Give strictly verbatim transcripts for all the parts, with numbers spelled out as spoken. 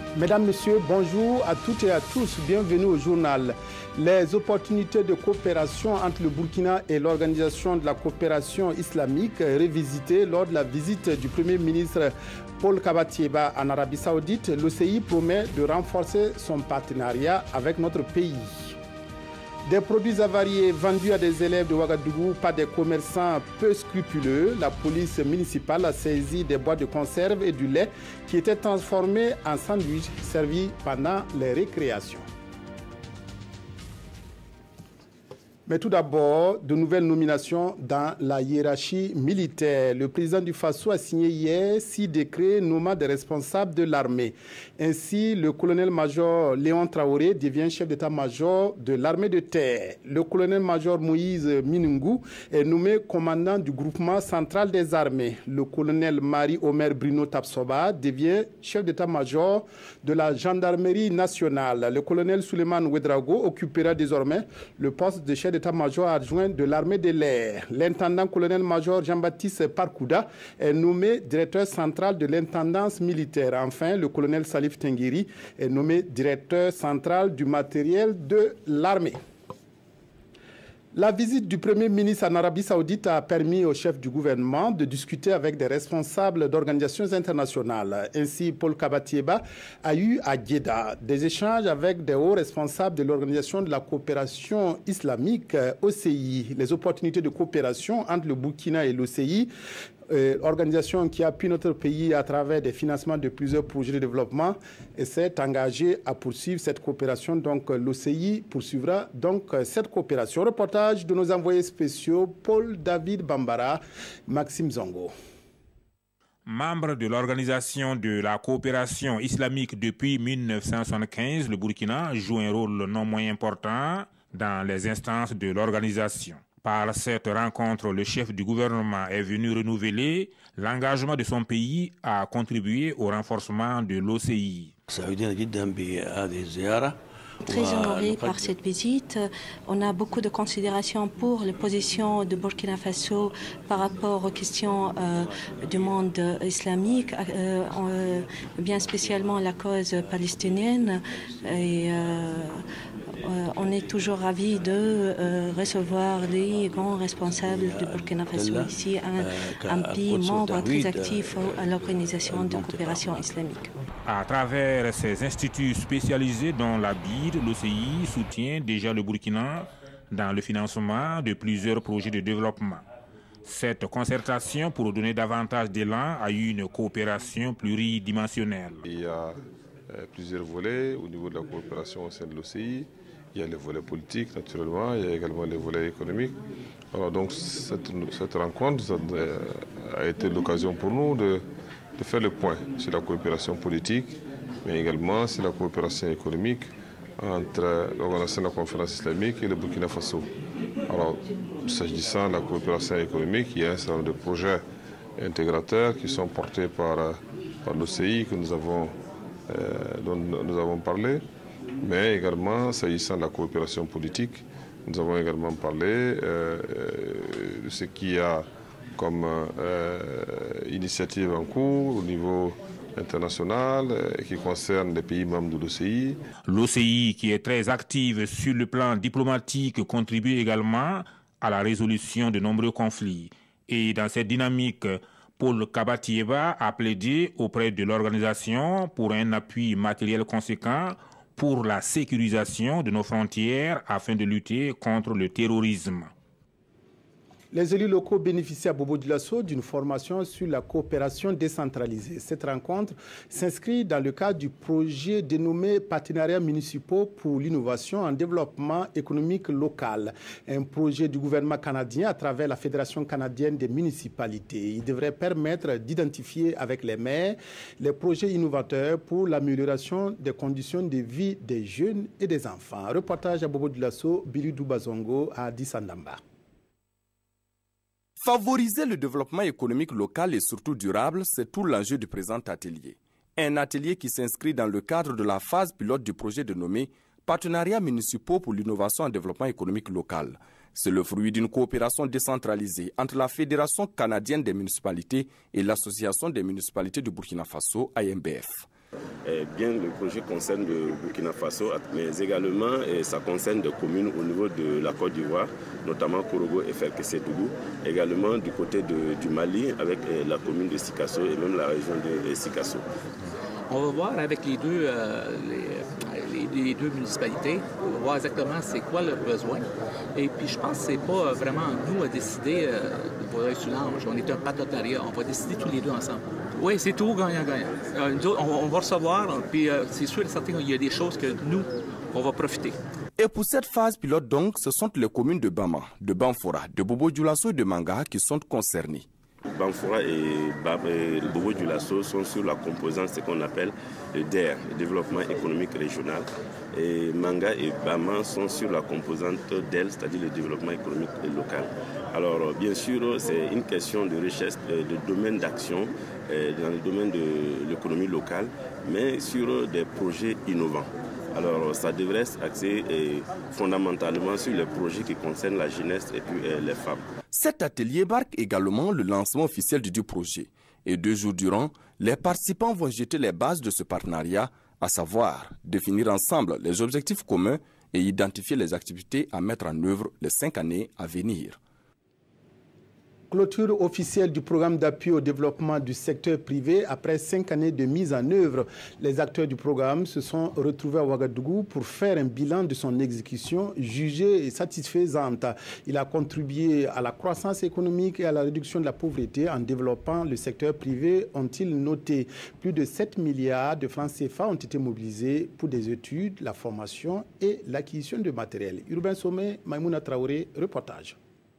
Mesdames, Messieurs, bonjour à toutes et à tous. Bienvenue au journal. Les opportunités de coopération entre le Burkina et l'Organisation de la coopération islamique révisitées lors de la visite du Premier ministre Paul Kabatieba en Arabie Saoudite, l'O C I promet de renforcer son partenariat avec notre pays. Des produits avariés vendus à des élèves de Ouagadougou par des commerçants peu scrupuleux. La police municipale a saisi des boîtes de conserve et du lait qui étaient transformés en sandwich servis pendant les récréations. Mais tout d'abord, de nouvelles nominations dans la hiérarchie militaire. Le président du Faso a signé hier six décrets nommant des responsables de l'armée. Ainsi, le colonel-major Léon Traoré devient chef d'état-major de l'armée de terre. Le colonel-major Moïse Minungou est nommé commandant du groupement central des armées. Le colonel Marie-Omer Bruno Tapsoba devient chef d'état-major de la gendarmerie nationale. Le colonel Souleymane Ouedraogo occupera désormais le poste de chef d'état-major état-major adjoint de l'armée de l'air. L'intendant colonel-major Jean-Baptiste Parkouda est nommé directeur central de l'intendance militaire. Enfin, le colonel Salif Tenguiri est nommé directeur central du matériel de l'armée. La visite du Premier ministre en Arabie Saoudite a permis au chef du gouvernement de discuter avec des responsables d'organisations internationales. Ainsi, Paul Kabatieba a eu à Jeddah des échanges avec des hauts responsables de l'Organisation de la coopération islamique, O C I. Les opportunités de coopération entre le Burkina et l'O C I, Euh, organisation qui appuie notre pays à travers des financements de plusieurs projets de développement, et s'est engagée à poursuivre cette coopération. Donc l'O C I poursuivra donc cette coopération. Reportage de nos envoyés spéciaux Paul David Bambara, Maxime Zongo. Membre de l'Organisation de la coopération islamique depuis mille neuf cent soixante-quinze, le Burkina joue un rôle non moins important dans les instances de l'organisation. Par cette rencontre, le chef du gouvernement est venu renouveler l'engagement de son pays à contribuer au renforcement de l'O C I. Très honoré par cette visite. On a beaucoup de considérations pour les positions de Burkina Faso par rapport aux questions euh, du monde islamique, euh, euh, bien spécialement la cause palestinienne. Et, euh, Euh, on est toujours ravis de euh, recevoir les grands responsables du Burkina Faso ici, un, un pays membre très actif à l'Organisation de coopération islamique. À travers ces instituts spécialisés dont la B I D, l'O C I soutient déjà le Burkina dans le financement de plusieurs projets de développement. Cette concertation, pour donner davantage d'élan à une coopération pluridimensionnelle. Il y a euh, plusieurs volets au niveau de la coopération au sein de l'O C I. Il y a les volets politiques, naturellement, il y a également les volets économiques. Alors donc cette, cette rencontre ça a été l'occasion pour nous de, de faire le point sur la coopération politique, mais également sur la coopération économique entre l'Organisation de la conférence islamique et le Burkina Faso. Alors, s'agissant de la coopération économique, il y a un certain nombre de projets intégrateurs qui sont portés par, par l'O C I que nous avons, euh, dont nous avons parlé. Mais également, s'agissant de la coopération politique, nous avons également parlé euh, de ce qu'il y a comme euh, initiative en cours au niveau international euh, qui concerne les pays membres de l'O C I. L'O C I, qui est très active sur le plan diplomatique, contribue également à la résolution de nombreux conflits. Et dans cette dynamique, Paul Kabatieba a plaidé auprès de l'organisation pour un appui matériel conséquent pour la sécurisation de nos frontières afin de lutter contre le terrorisme. Les élus locaux bénéficient à Bobo Dioulasso d'une formation sur la coopération décentralisée. Cette rencontre s'inscrit dans le cadre du projet dénommé Partenariats municipaux pour l'innovation en développement économique local, un projet du gouvernement canadien à travers la Fédération canadienne des municipalités. Il devrait permettre d'identifier avec les maires les projets innovateurs pour l'amélioration des conditions de vie des jeunes et des enfants. Reportage à Bobo Dioulasso, Billy Doubazongo à Addis Abeba. Favoriser le développement économique local et surtout durable, c'est tout l'enjeu du présent atelier. Un atelier qui s'inscrit dans le cadre de la phase pilote du projet dénommé Partenariats municipaux pour l'innovation en développement économique local. C'est le fruit d'une coopération décentralisée entre la Fédération canadienne des municipalités et l'Association des municipalités du Burkina Faso, A M B F. Eh bien, le projet concerne le Burkina Faso, mais également eh, ça concerne des communes au niveau de la Côte d'Ivoire, notamment Korogo et Ferkessédougou, également du côté de, du Mali avec eh, la commune de Sikasso et même la région de eh, Sikasso. On va voir avec les deux, euh, les, les, les deux municipalités, on va voir exactement c'est quoi leurs besoins. Et puis je pense que c'est pas vraiment nous à décider euh, de sur l'ange. On est un partenariat, on va décider tous les deux ensemble. Oui, c'est tout gagnant-gagnant. Euh, on, on va recevoir, puis euh, c'est sûr et certain qu'il y a des choses que nous, on va profiter. Et pour cette phase pilote donc, ce sont les communes de Bama, de Banfora, de Bobo-Dioulasso et de Manga qui sont concernées. Banfora et Bobo-Dioulasso sont sur la composante, ce qu'on appelle le D E R, le développement économique régional. Et Manga et Bama sont sur la composante D E L, c'est-à-dire le développement économique local. Alors, bien sûr, c'est une question de recherche de domaine d'action dans le domaine de l'économie locale, mais sur des projets innovants. Alors, ça devrait s'axer fondamentalement sur les projets qui concernent la jeunesse et puis les femmes. Cet atelier marque également le lancement officiel du projet. Et deux jours durant, les participants vont jeter les bases de ce partenariat, à savoir définir ensemble les objectifs communs et identifier les activités à mettre en œuvre les cinq années à venir. Clôture officielle du programme d'appui au développement du secteur privé après cinq années de mise en œuvre. Les acteurs du programme se sont retrouvés à Ouagadougou pour faire un bilan de son exécution jugée satisfaisante. Il a contribué à la croissance économique et à la réduction de la pauvreté en développant le secteur privé, ont-ils noté. Plus de sept milliards de francs C F A ont été mobilisés pour des études, la formation et l'acquisition de matériel. Urbain Sommet, Maïmouna Traoré, reportage.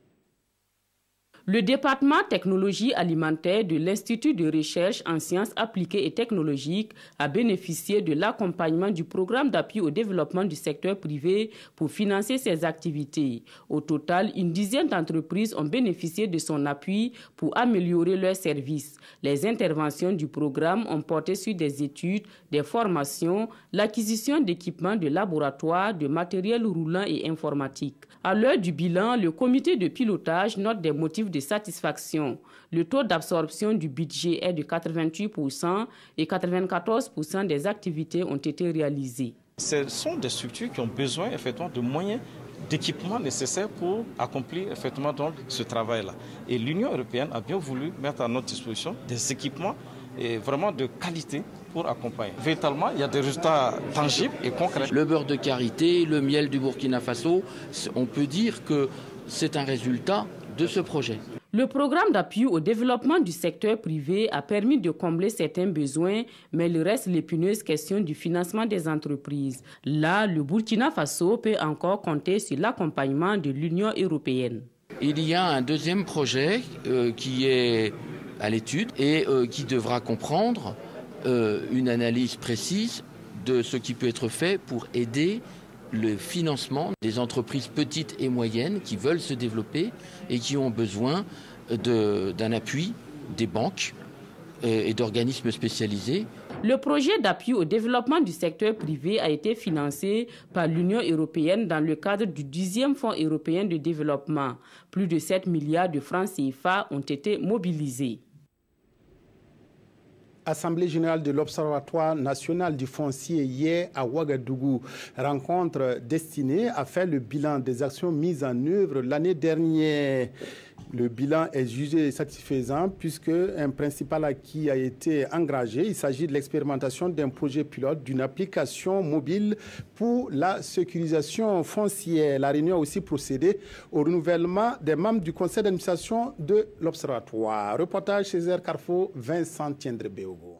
Le département technologie alimentaire de l'Institut de recherche en sciences appliquées et technologiques a bénéficié de l'accompagnement du programme d'appui au développement du secteur privé pour financer ses activités. Au total, une dizaine d'entreprises ont bénéficié de son appui pour améliorer leurs services. Les interventions du programme ont porté sur des études, des formations, l'acquisition d'équipements de laboratoire, de matériel roulant et informatique. À l'heure du bilan, le comité de pilotage note des motifs de satisfaction. Le taux d'absorption du budget est de quatre-vingt-huit pour cent et quatre-vingt-quatorze pour cent des activités ont été réalisées. Ce sont des structures qui ont besoin effectivement de moyens, d'équipements nécessaires pour accomplir effectivement donc ce travail-là. Et l'Union européenne a bien voulu mettre à notre disposition des équipements et vraiment de qualité pour accompagner. Véritablement, il y a des résultats tangibles et concrets. Le beurre de karité, le miel du Burkina Faso, on peut dire que c'est un résultat de ce projet. Le programme d'appui au développement du secteur privé a permis de combler certains besoins, mais il reste l'épineuse question du financement des entreprises. Là, le Burkina Faso peut encore compter sur l'accompagnement de l'Union européenne. Il y a un deuxième projet euh, qui est à l'étude et euh, qui devra comprendre euh, une analyse précise de ce qui peut être fait pour aider le financement des entreprises petites et moyennes qui veulent se développer et qui ont besoin d'un appui des banques et d'organismes spécialisés. Le projet d'appui au développement du secteur privé a été financé par l'Union européenne dans le cadre du dixième Fonds européen de développement. Plus de sept milliards de francs C F A ont été mobilisés. Assemblée générale de l'Observatoire national du foncier hier à Ouagadougou. Rencontre destinée à faire le bilan des actions mises en œuvre l'année dernière. Le bilan est jugé satisfaisant puisque un principal acquis a été engagé. Il s'agit de l'expérimentation d'un projet pilote d'une application mobile pour la sécurisation foncière. La réunion a aussi procédé au renouvellement des membres du conseil d'administration de l'Observatoire. Reportage Césaire Carrefour, Vincent Tiendrebeogo.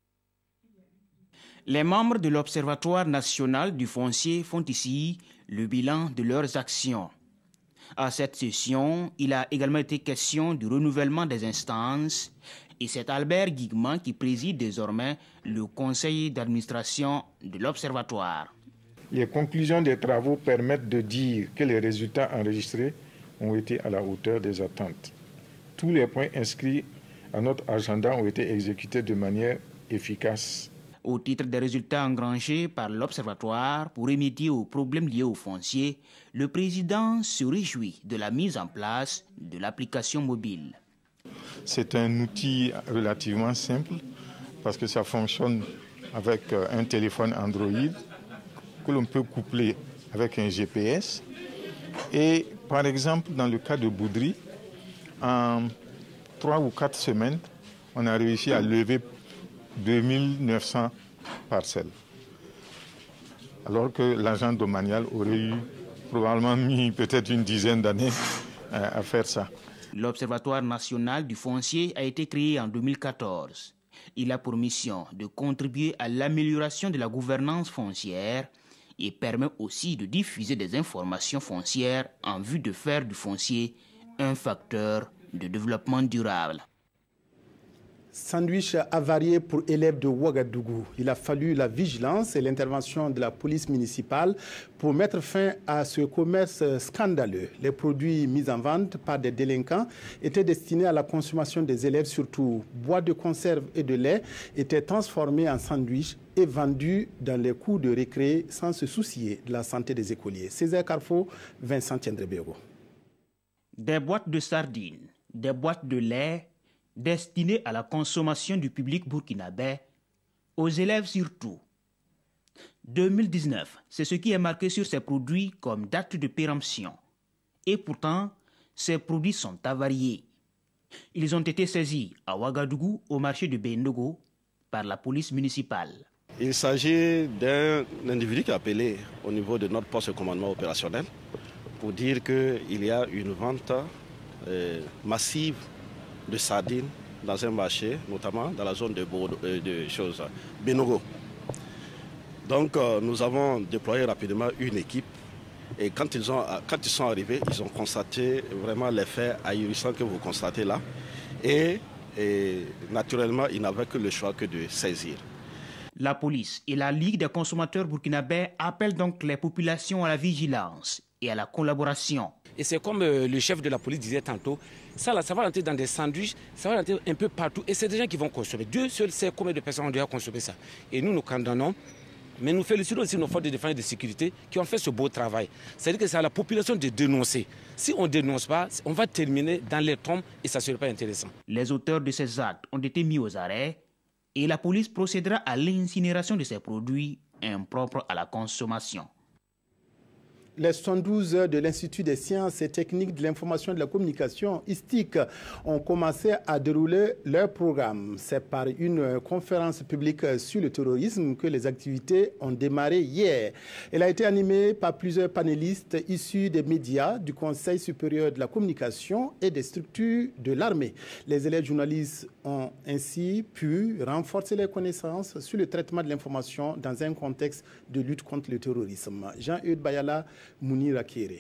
Les membres de l'Observatoire national du foncier font ici le bilan de leurs actions. À cette session, il a également été question du renouvellement des instances et c'est Albert Guigman qui préside désormais le conseil d'administration de l'Observatoire. Les conclusions des travaux permettent de dire que les résultats enregistrés ont été à la hauteur des attentes. Tous les points inscrits à notre agenda ont été exécutés de manière efficace. Au titre des résultats engrangés par l'Observatoire pour remédier aux problèmes liés au foncier, le président se réjouit de la mise en place de l'application mobile. C'est un outil relativement simple parce que ça fonctionne avec un téléphone Android que l'on peut coupler avec un G P S. Et par exemple, dans le cas de Boudry, en trois ou quatre semaines, on a réussi à lever deux mille neuf cents parcelles. Alors que l'agent domanial aurait eu probablement mis peut-être une dizaine d'années à faire ça. L'Observatoire national du foncier a été créé en deux mille quatorze. Il a pour mission de contribuer à l'amélioration de la gouvernance foncière et permet aussi de diffuser des informations foncières en vue de faire du foncier un facteur de développement durable. Sandwich avarié pour élèves de Ouagadougou. Il a fallu la vigilance et l'intervention de la police municipale pour mettre fin à ce commerce scandaleux. Les produits mis en vente par des délinquants étaient destinés à la consommation des élèves, surtout boîtes de conserve et de lait étaient transformés en sandwich et vendus dans les cours de récré sans se soucier de la santé des écoliers. Césaire Carrefour, Vincent Tiendrebego. Des boîtes de sardines, des boîtes de lait destinés à la consommation du public burkinabé, aux élèves surtout. deux mille dix-neuf, c'est ce qui est marqué sur ces produits comme date de péremption. Et pourtant, ces produits sont avariés. Ils ont été saisis à Ouagadougou, au marché de Bendogo, par la police municipale. Il s'agit d'un individu qui a appelé au niveau de notre poste de commandement opérationnel pour dire qu'il y a une vente euh, massive de sardines dans un marché, notamment dans la zone de, Bordeaux, euh, de choses, Benogo. Donc euh, nous avons déployé rapidement une équipe et quand ils, ont, quand ils sont arrivés, ils ont constaté vraiment les faits ahurissants que vous constatez là et, et naturellement, ils n'avaient que le choix que de saisir. La police et la Ligue des consommateurs burkinabés appellent donc les populations à la vigilance et à la collaboration. Et c'est comme euh, le chef de la police disait tantôt, ça, là, ça va rentrer dans des sandwichs, ça va rentrer un peu partout. Et c'est des gens qui vont consommer. Dieu seul sait combien de personnes ont déjà consommé ça. Et nous, nous condamnons. Mais nous félicitons aussi nos forces de défense et de sécurité qui ont fait ce beau travail. C'est-à-dire que c'est à la population de dénoncer. Si on ne dénonce pas, on va terminer dans les tombes et ça ne serait pas intéressant. Les auteurs de ces actes ont été mis aux arrêts et la police procédera à l'incinération de ces produits impropres à la consommation. Les soixante-douze heures de l'Institut des sciences et techniques de l'information et de la communication, I S T I C, ont commencé à dérouler leur programme. C'est par une conférence publique sur le terrorisme que les activités ont démarré hier. Elle a été animée par plusieurs panélistes issus des médias, du Conseil supérieur de la communication et des structures de l'armée. Les élèves journalistes ont ainsi pu renforcer leurs connaissances sur le traitement de l'information dans un contexte de lutte contre le terrorisme. Jean-Eudes Bayala, Mounir Akere.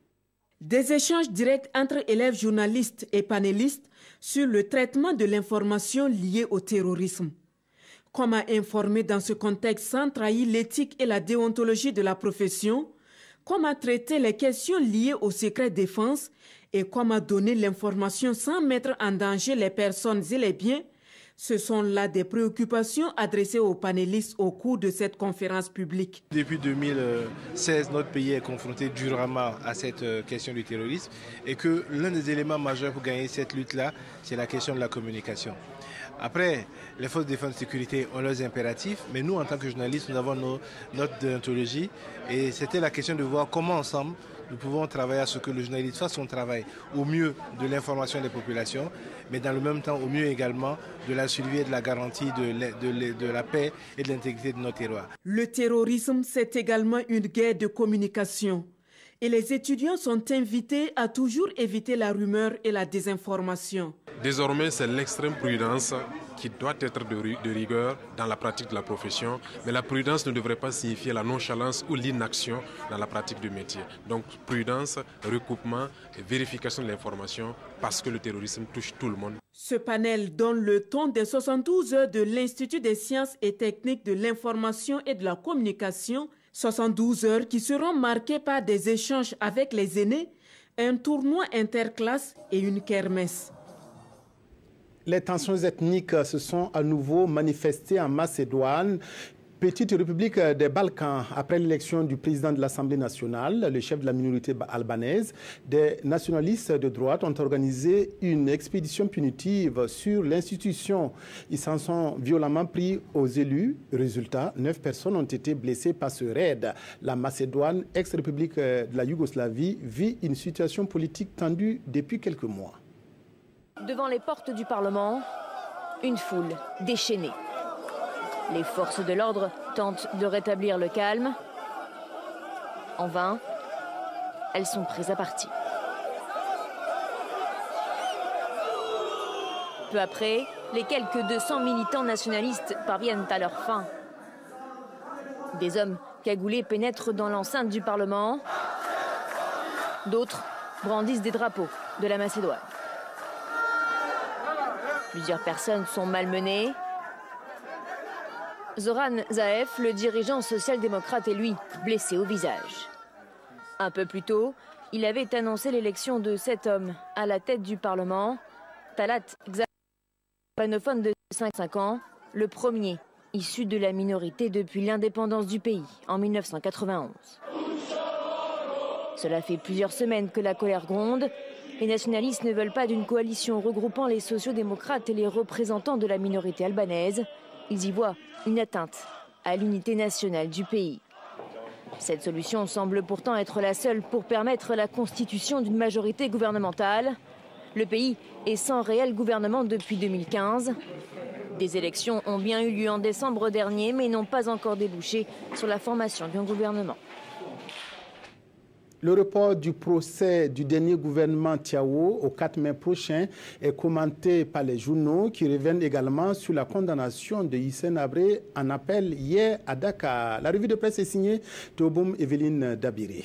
Des échanges directs entre élèves journalistes et panélistes sur le traitement de l'information liée au terrorisme. Comment informer dans ce contexte sans trahir l'éthique et la déontologie de la profession? Comment traiter les questions liées au secret défense? Et comment donner l'information sans mettre en danger les personnes et les biens? Ce sont là des préoccupations adressées aux panélistes au cours de cette conférence publique. Depuis deux mille seize, notre pays est confronté durement à cette question du terrorisme et que l'un des éléments majeurs pour gagner cette lutte-là, c'est la question de la communication. Après, les forces de défense et de sécurité ont leurs impératifs, mais nous, en tant que journalistes, nous avons nos, notre déontologie et c'était la question de voir comment ensemble nous pouvons travailler à ce que le journaliste fasse son travail au mieux de l'information des populations, mais dans le même temps au mieux également de la survie et de la garantie de, de, de la paix et de l'intégrité de nos terroirs. Le terrorisme, c'est également une guerre de communication. Et les étudiants sont invités à toujours éviter la rumeur et la désinformation. Désormais, c'est l'extrême prudence qui doit être de rigueur dans la pratique de la profession. Mais la prudence ne devrait pas signifier la nonchalance ou l'inaction dans la pratique du métier. Donc prudence, recoupement et vérification de l'information parce que le terrorisme touche tout le monde. Ce panel donne le ton des soixante-douze heures de l'Institut des sciences et techniques de l'information et de la communication. soixante-douze heures qui seront marquées par des échanges avec les aînés, un tournoi interclasse et une kermesse. Les tensions ethniques se sont à nouveau manifestées en Macédoine. Petite république des Balkans, après l'élection du président de l'Assemblée nationale, le chef de la minorité albanaise, des nationalistes de droite ont organisé une expédition punitive sur l'institution. Ils s'en sont violemment pris aux élus. Résultat, neuf personnes ont été blessées par ce raid. La Macédoine, ex-république de la Yougoslavie, vit une situation politique tendue depuis quelques mois. Devant les portes du Parlement, une foule déchaînée. Les forces de l'ordre tentent de rétablir le calme. En vain, elles sont prises à partie. Peu après, les quelques deux cents militants nationalistes parviennent à leur fin. Des hommes cagoulés pénètrent dans l'enceinte du Parlement. D'autres brandissent des drapeaux de la Macédoine. Plusieurs personnes sont malmenées. Zoran Zaev, le dirigeant social-démocrate, est lui blessé au visage. Un peu plus tôt, il avait annoncé l'élection de sept hommes à la tête du Parlement. Talat Xavier, hispanophone de cinquante-cinq ans, le premier issu de la minorité depuis l'indépendance du pays en mille neuf cent quatre-vingt-onze. Cela fait plusieurs semaines que la colère gronde. Les nationalistes ne veulent pas d'une coalition regroupant les sociodémocrates et les représentants de la minorité albanaise. Ils y voient une atteinte à l'unité nationale du pays. Cette solution semble pourtant être la seule pour permettre la constitution d'une majorité gouvernementale. Le pays est sans réel gouvernement depuis deux mille quinze. Des élections ont bien eu lieu en décembre dernier, mais n'ont pas encore débouché sur la formation d'un gouvernement. Le report du procès du dernier gouvernement Tiao au quatre mai prochain est commenté par les journaux qui reviennent également sur la condamnation de Hissène Habré en appel hier à Dakar. La revue de presse est signée Théoboum Evelyne Dabiré.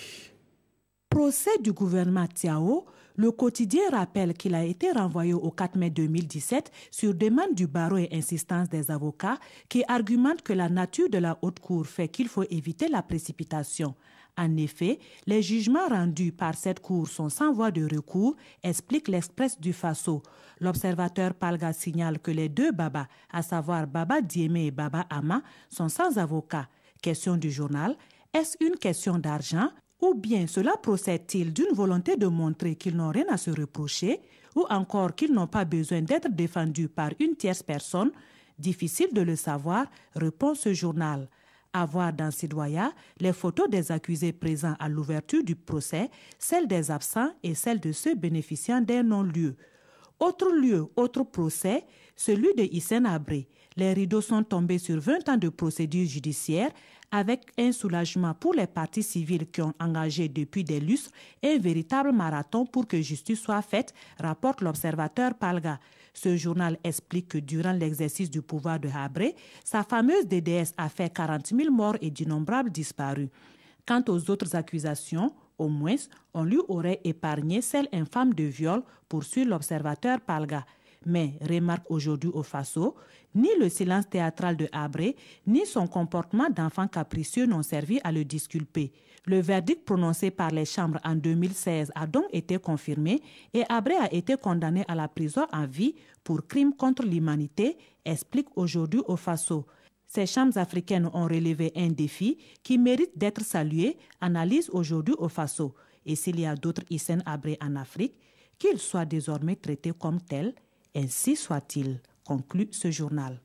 Procès du gouvernement Tiao, le quotidien rappelle qu'il a été renvoyé au quatre mai deux mille dix-sept sur demande du barreau et insistance des avocats qui argumentent que la nature de la haute cour fait qu'il faut éviter la précipitation. En effet, les jugements rendus par cette cour sont sans voie de recours, explique l'Express du Faso. L'observateur Palga signale que les deux Baba, à savoir Baba Diémé et Baba Ama, sont sans avocat. Question du journal, est-ce une question d'argent ou bien cela procède-t-il d'une volonté de montrer qu'ils n'ont rien à se reprocher ou encore qu'ils n'ont pas besoin d'être défendus par une tierce personne? Difficile de le savoir, répond ce journal. À voir dans Sidoya les photos des accusés présents à l'ouverture du procès, celles des absents et celles de ceux bénéficiant d'un non-lieu. Autre lieu, autre procès, celui de Hissène Habré. Les rideaux sont tombés sur vingt ans de procédure judiciaire avec un soulagement pour les parties civiles qui ont engagé depuis des lustres un véritable marathon pour que justice soit faite, rapporte l'observateur Palga. Ce journal explique que durant l'exercice du pouvoir de Habré, sa fameuse D D S a fait quarante mille morts et d'innombrables disparus. Quant aux autres accusations, au moins, on lui aurait épargné celle infâme de viol, poursuit l'observateur Palga. Mais, remarque aujourd'hui au Faso, ni le silence théâtral de Habré, ni son comportement d'enfant capricieux n'ont servi à le disculper. Le verdict prononcé par les chambres en deux mille seize a donc été confirmé et Habré a été condamné à la prison à vie pour crime contre l'humanité, explique aujourd'hui au Faso. Ces chambres africaines ont relevé un défi qui mérite d'être salué, analyse aujourd'hui au Faso. Et s'il y a d'autres Hissène Habré en Afrique, qu'ils soient désormais traités comme tels, ainsi soit-il, conclut ce journal.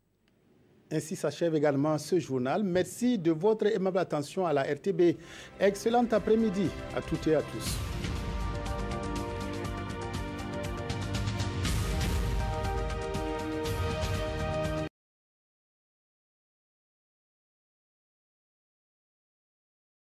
Ainsi s'achève également ce journal. Merci de votre aimable attention à la R T B. Excellent après-midi à toutes et à tous.